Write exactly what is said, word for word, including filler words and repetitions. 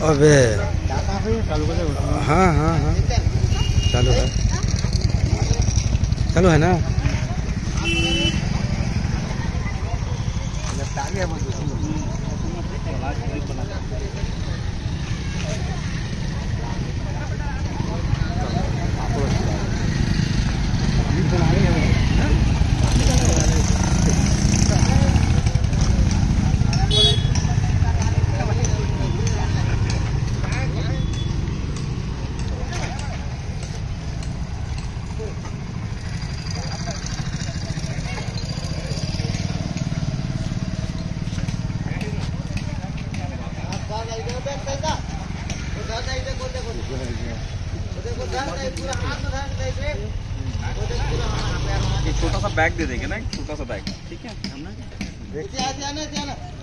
अबे हाँ हाँ हाँ चालू है, चालू है ना। छोटा सा बैग दे देंगे ना, छोटा सा बैग, ठीक है।